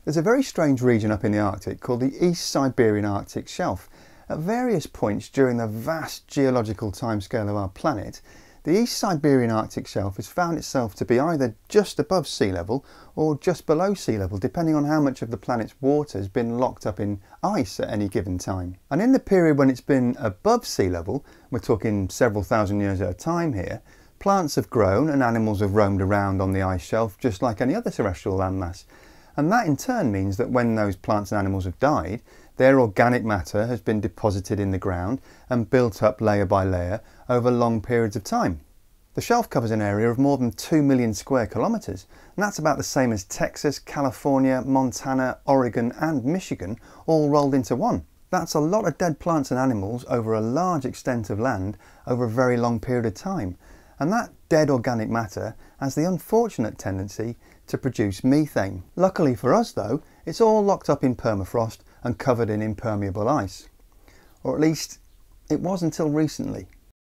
There's a very strange region up in the Arctic called the East Siberian Arctic Shelf. At various points during the vast geological timescale of our planet, the East Siberian Arctic Shelf has found itself to be either just above sea level or just below sea level, depending on how much of the planet's water has been locked up in ice at any given time. And in the period when it's been above sea level, we're talking several thousand years at a time here, plants have grown and animals have roamed around on the ice shelf just like any other terrestrial landmass. And that in turn means that when those plants and animals have died, their organic matter has been deposited in the ground and built up layer by layer over long periods of time. The shelf covers an area of more than 2 million square kilometres, and that's about the same as Texas, California, Montana, Oregon and Michigan all rolled into one. That's a lot of dead plants and animals over a large extent of land over a very long period of time. And that dead organic matter has the unfortunate tendency to produce methane. Luckily for us though, it's all locked up in permafrost and covered in impermeable ice. Or at least it was until recently.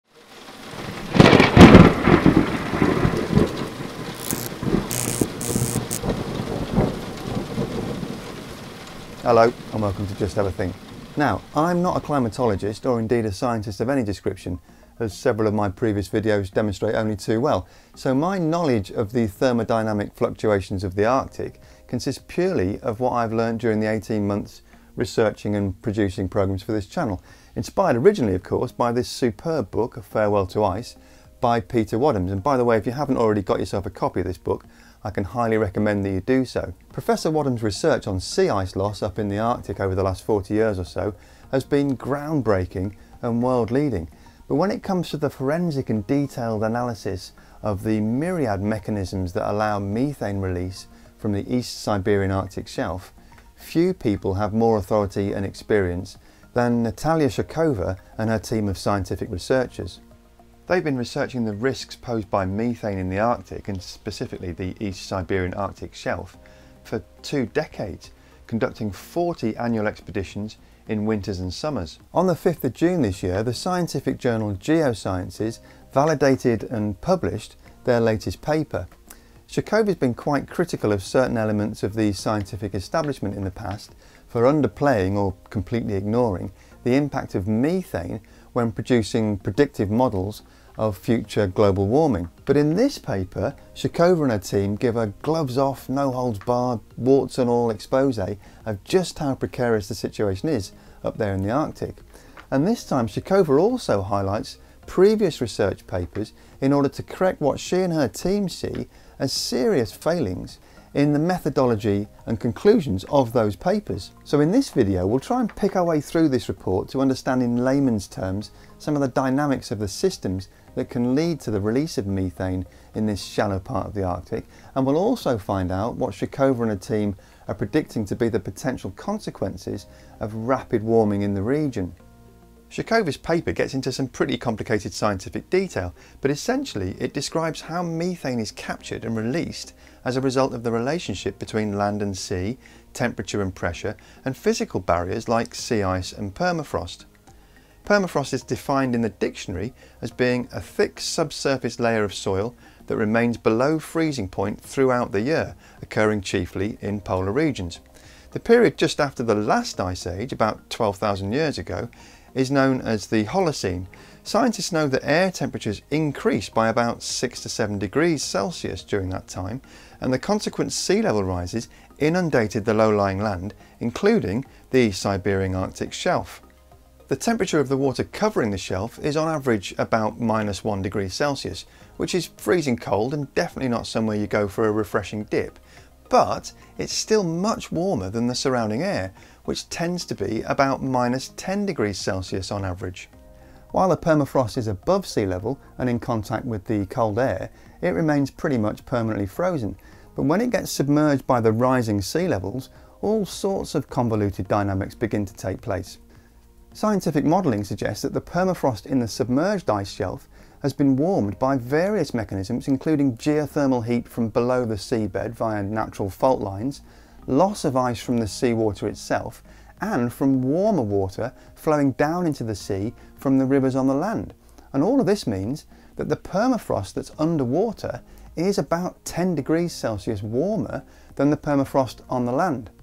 Hello and welcome to Just Have a Think. Now, I'm not a climatologist or indeed a scientist of any description, as several of my previous videos demonstrate only too well. So my knowledge of the thermodynamic fluctuations of the Arctic consists purely of what I've learned during the 18 months researching and producing programs for this channel. Inspired originally, of course, by this superb book, A Farewell to Ice, by Peter Wadhams. And by the way, if you haven't already got yourself a copy of this book, I can highly recommend that you do so. Professor Wadhams' research on sea ice loss up in the Arctic over the last 40 years or so has been groundbreaking and world-leading. But when it comes to the forensic and detailed analysis of the myriad mechanisms that allow methane release from the East Siberian Arctic Shelf, few people have more authority and experience than Natalia Shakhova and her team of scientific researchers. They've been researching the risks posed by methane in the Arctic, and specifically the East Siberian Arctic Shelf, for 2 decades, conducting 40 annual expeditions in winters and summers. On the 5th of June this year, the scientific journal Geosciences validated and published their latest paper. Shakhova has been quite critical of certain elements of the scientific establishment in the past for underplaying or completely ignoring the impact of methane when producing predictive models of future global warming. But in this paper, Shakhova and her team give a gloves-off, no-holds-barred, warts and all expose of just how precarious the situation is up there in the Arctic. And this time Shakhova also highlights previous research papers in order to correct what she and her team see as serious failings in the methodology and conclusions of those papers. So in this video we'll try and pick our way through this report to understand in layman's terms some of the dynamics of the systems that can lead to the release of methane in this shallow part of the Arctic, and we'll also find out what Shakhova and her team are predicting to be the potential consequences of rapid warming in the region. Shakhova's paper gets into some pretty complicated scientific detail, but essentially it describes how methane is captured and released as a result of the relationship between land and sea, temperature and pressure, and physical barriers like sea ice and permafrost. Permafrost is defined in the dictionary as being a thick subsurface layer of soil that remains below freezing point throughout the year, occurring chiefly in polar regions. The period just after the last ice age, about 12,000 years ago, is known as the Holocene. Scientists know that air temperatures increased by about 6 to 7 degrees Celsius during that time, and the consequent sea level rises inundated the low-lying land, including the Siberian Arctic Shelf. The temperature of the water covering the shelf is on average about -1 degree Celsius, which is freezing cold and definitely not somewhere you go for a refreshing dip. But it's still much warmer than the surrounding air, which tends to be about -10 degrees Celsius on average. While the permafrost is above sea level and in contact with the cold air, it remains pretty much permanently frozen. But when it gets submerged by the rising sea levels, all sorts of convoluted dynamics begin to take place. Scientific modelling suggests that the permafrost in the submerged ice shelf has been warmed by various mechanisms, including geothermal heat from below the seabed via natural fault lines, loss of ice from the seawater itself, and from warmer water flowing down into the sea from the rivers on the land. And all of this means that the permafrost that's underwater is about 10 degrees Celsius warmer than the permafrost on the land.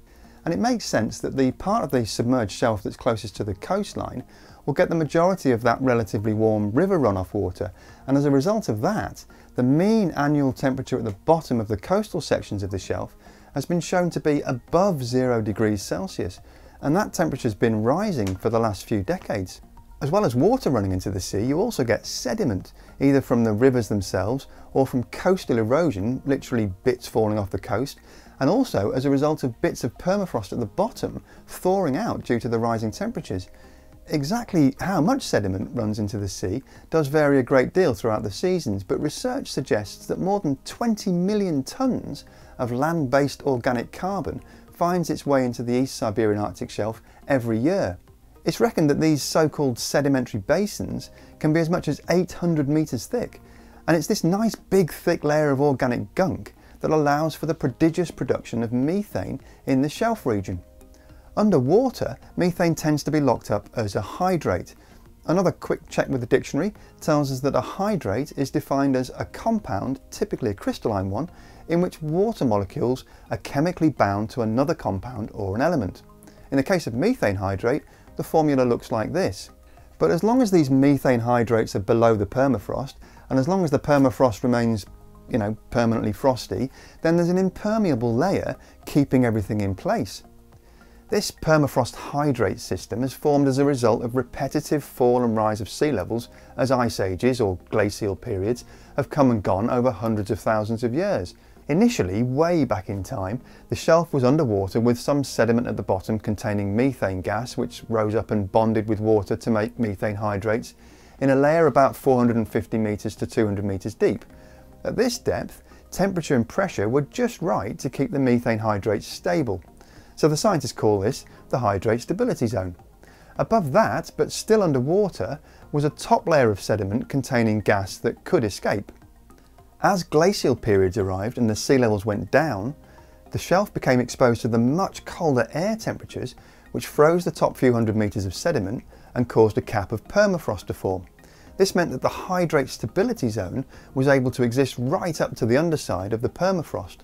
and it makes sense that the part of the submerged shelf that's closest to the coastline will get the majority of that relatively warm river runoff water, and as a result of that, the mean annual temperature at the bottom of the coastal sections of the shelf has been shown to be above 0 degrees Celsius, and that temperature has been rising for the last few decades. As well as water running into the sea, you also get sediment, either from the rivers themselves or from coastal erosion, literally bits falling off the coast, and also as a result of bits of permafrost at the bottom thawing out due to the rising temperatures. Exactly how much sediment runs into the sea does vary a great deal throughout the seasons, but research suggests that more than 20 million tonnes of land-based organic carbon finds its way into the East Siberian Arctic Shelf every year. It's reckoned that these so-called sedimentary basins can be as much as 800 metres thick, and it's this nice big thick layer of organic gunk that allows for the prodigious production of methane in the shelf region. Underwater, methane tends to be locked up as a hydrate. Another quick check with the dictionary tells us that a hydrate is defined as a compound, typically a crystalline one, in which water molecules are chemically bound to another compound or an element. In the case of methane hydrate, the formula looks like this. But as long as these methane hydrates are below the permafrost, and as long as the permafrost remains, permanently frosty, then there's an impermeable layer keeping everything in place. This permafrost hydrate system is formed as a result of repetitive fall and rise of sea levels as ice ages or glacial periods have come and gone over hundreds of thousands of years. Initially, way back in time, the shelf was underwater with some sediment at the bottom containing methane gas, which rose up and bonded with water to make methane hydrates, in a layer about 450 metres to 200 metres deep. At this depth, temperature and pressure were just right to keep the methane hydrates stable. So the scientists call this the hydrate stability zone. Above that, but still underwater, was a top layer of sediment containing gas that could escape. As glacial periods arrived and the sea levels went down, the shelf became exposed to the much colder air temperatures, which froze the top few hundred metres of sediment and caused a cap of permafrost to form. This meant that the hydrate stability zone was able to exist right up to the underside of the permafrost.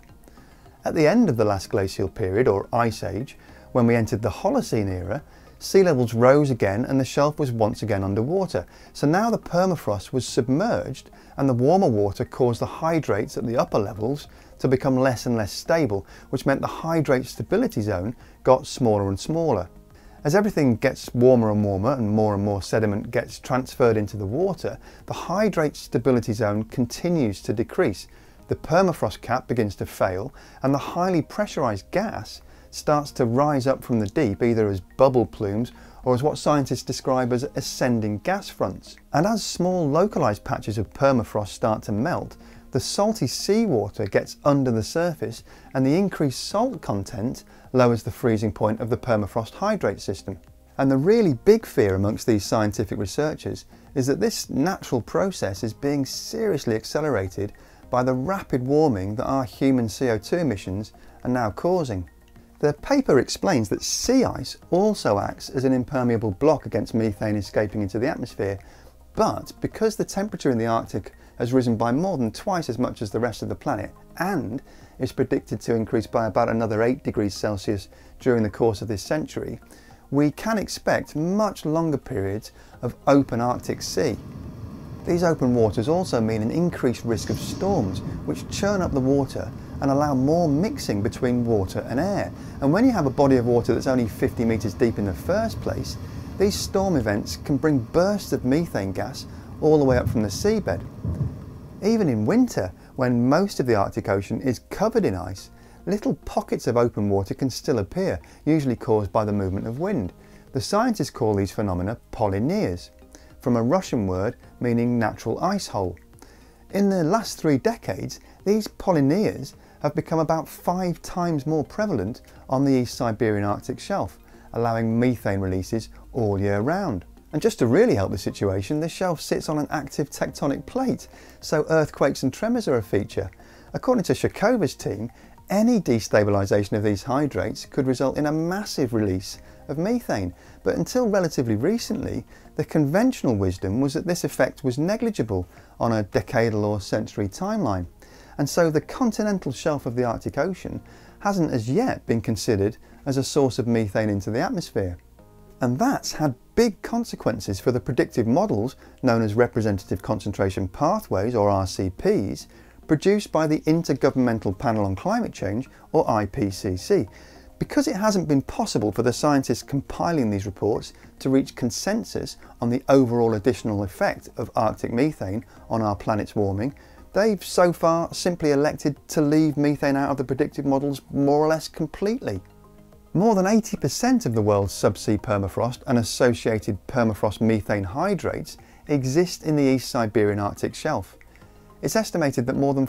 At the end of the last glacial period, or ice age, when we entered the Holocene era, sea levels rose again and the shelf was once again underwater. So now the permafrost was submerged and the warmer water caused the hydrates at the upper levels to become less and less stable, which meant the hydrate stability zone got smaller and smaller. As everything gets warmer and more sediment gets transferred into the water, the hydrate stability zone continues to decrease. The permafrost cap begins to fail and the highly pressurised gas starts to rise up from the deep, either as bubble plumes or as what scientists describe as ascending gas fronts. And as small localised patches of permafrost start to melt, the salty seawater gets under the surface and the increased salt content lowers the freezing point of the permafrost hydrate system. And the really big fear amongst these scientific researchers is that this natural process is being seriously accelerated by the rapid warming that our human CO2 emissions are now causing. The paper explains that sea ice also acts as an impermeable block against methane escaping into the atmosphere, but because the temperature in the Arctic has risen by more than twice as much as the rest of the planet and is predicted to increase by about another 8 degrees Celsius during the course of this century, we can expect much longer periods of open Arctic sea. These open waters also mean an increased risk of storms, which churn up the water and allow more mixing between water and air. And when you have a body of water that's only 50 metres deep in the first place, these storm events can bring bursts of methane gas all the way up from the seabed. Even in winter, when most of the Arctic Ocean is covered in ice, little pockets of open water can still appear, usually caused by the movement of wind. The scientists call these phenomena polyneas, from a Russian word meaning natural ice hole. In the last 3 decades, these polyneas have become about 5 times more prevalent on the East Siberian Arctic Shelf, allowing methane releases all year round. And just to really help the situation, the shelf sits on an active tectonic plate, so earthquakes and tremors are a feature. According to Shakhova's team, any destabilisation of these hydrates could result in a massive release of methane, but until relatively recently, the conventional wisdom was that this effect was negligible on a decadal or century timeline. And so the continental shelf of the Arctic Ocean hasn't as yet been considered as a source of methane into the atmosphere. And that's had big consequences for the predictive models known as representative concentration pathways, or RCPs, produced by the Intergovernmental Panel on Climate Change, or IPCC. Because it hasn't been possible for the scientists compiling these reports to reach consensus on the overall additional effect of Arctic methane on our planet's warming, they've so far simply elected to leave methane out of the predictive models more or less completely. More than 80% of the world's subsea permafrost and associated permafrost methane hydrates exist in the East Siberian Arctic Shelf. It's estimated that more than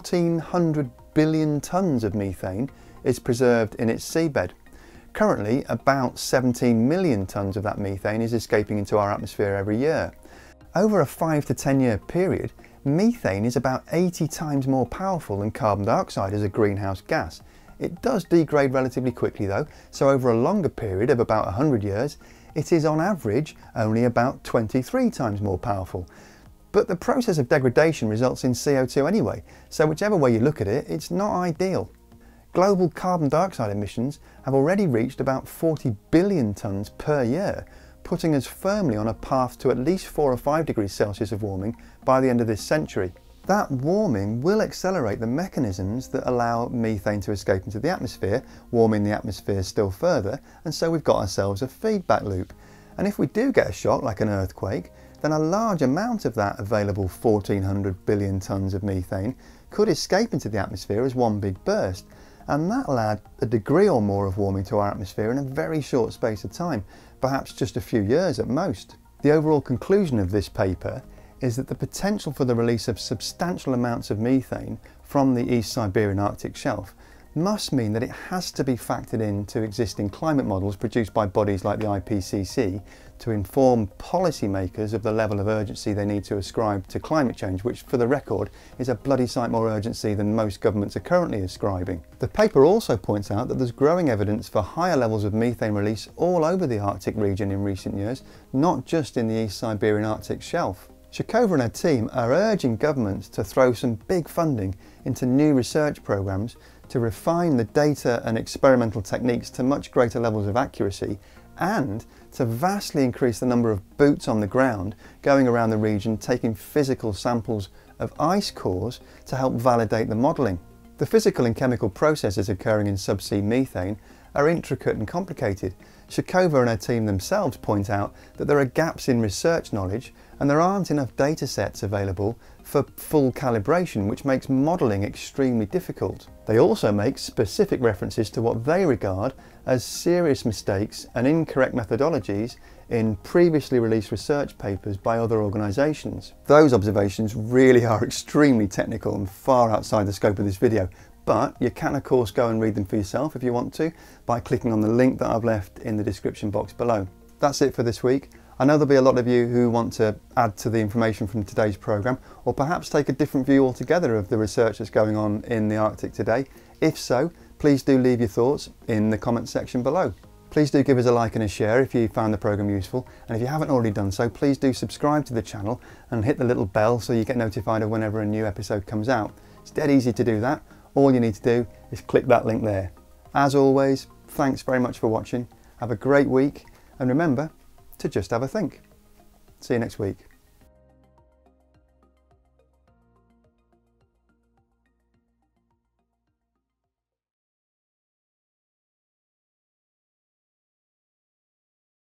1,400 billion tonnes of methane is preserved in its seabed. Currently, about 17 million tonnes of that methane is escaping into our atmosphere every year. Over a 5 to 10 year period, methane is about 80 times more powerful than carbon dioxide as a greenhouse gas. It does degrade relatively quickly though, so over a longer period of about 100 years, it is on average only about 23 times more powerful. But the process of degradation results in CO2 anyway, so whichever way you look at it, it's not ideal. Global carbon dioxide emissions have already reached about 40 billion tonnes per year, putting us firmly on a path to at least 4 or 5 degrees Celsius of warming by the end of this century. That warming will accelerate the mechanisms that allow methane to escape into the atmosphere, warming the atmosphere still further, and so we've got ourselves a feedback loop. And if we do get a shock like an earthquake, then a large amount of that available 1,400 billion tonnes of methane could escape into the atmosphere as one big burst, and that'll add a degree or more of warming to our atmosphere in a very short space of time, perhaps just a few years at most. The overall conclusion of this paper is that the potential for the release of substantial amounts of methane from the East Siberian Arctic Shelf must mean that it has to be factored into existing climate models produced by bodies like the IPCC to inform policymakers of the level of urgency they need to ascribe to climate change, which for the record is a bloody sight more urgency than most governments are currently ascribing. The paper also points out that there's growing evidence for higher levels of methane release all over the Arctic region in recent years, not just in the East Siberian Arctic Shelf. Shakhova and her team are urging governments to throw some big funding into new research programs to refine the data and experimental techniques to much greater levels of accuracy, and to vastly increase the number of boots on the ground going around the region taking physical samples of ice cores to help validate the modelling. The physical and chemical processes occurring in subsea methane are intricate and complicated. Shakhova and her team themselves point out that there are gaps in research knowledge and there aren't enough data sets available for full calibration, which makes modelling extremely difficult. They also make specific references to what they regard as serious mistakes and incorrect methodologies in previously released research papers by other organisations. Those observations really are extremely technical and far outside the scope of this video, but you can of course go and read them for yourself if you want to by clicking on the link that I've left in the description box below. That's it for this week. I know there'll be a lot of you who want to add to the information from today's programme, or perhaps take a different view altogether of the research that's going on in the Arctic today. If so, please do leave your thoughts in the comments section below. Please do give us a like and a share if you found the programme useful, and if you haven't already done so, please do subscribe to the channel and hit the little bell so you get notified of whenever a new episode comes out. It's dead easy to do that. All you need to do is click that link there. As always, thanks very much for watching. Have a great week, and remember to just have a think. See you next week.